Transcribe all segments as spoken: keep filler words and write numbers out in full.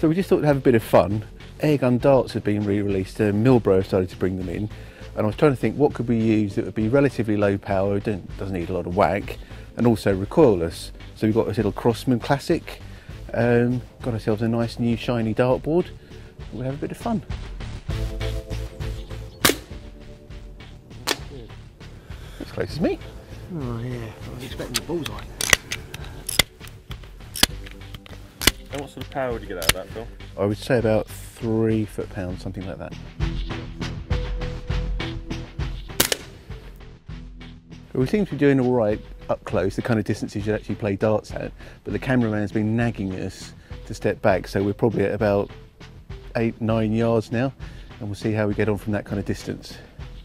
So we just thought to have a bit of fun. Airgun darts have been re-released, uh, Milbro have started to bring them in, and I was trying to think what could we use that would be relatively low power, don't, doesn't need a lot of whack, and also recoilless. So we've got this little Crossman Classic, um, got ourselves a nice new shiny dartboard, we'll have a bit of fun. As close as me. Oh yeah, I was expecting the bullseye. And what sort of power would you get out of that, Phil? I would say about three foot pounds, something like that. We seem to be doing all right up close, the kind of distances you'd actually play darts at, but the cameraman's been nagging us to step back, so we're probably at about eight, nine yards now, and we'll see how we get on from that kind of distance.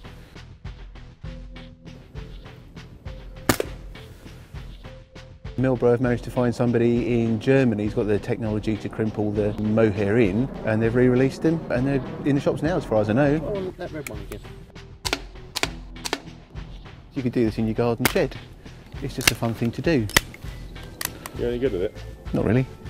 Milbro have managed to find somebody in Germany who's got the technology to crimp all the mohair in, and they've re-released them, and they're in the shops now as far as I know. Oh, look, that red one again. You could do this in your garden shed. It's just a fun thing to do. You any good at it? Not really.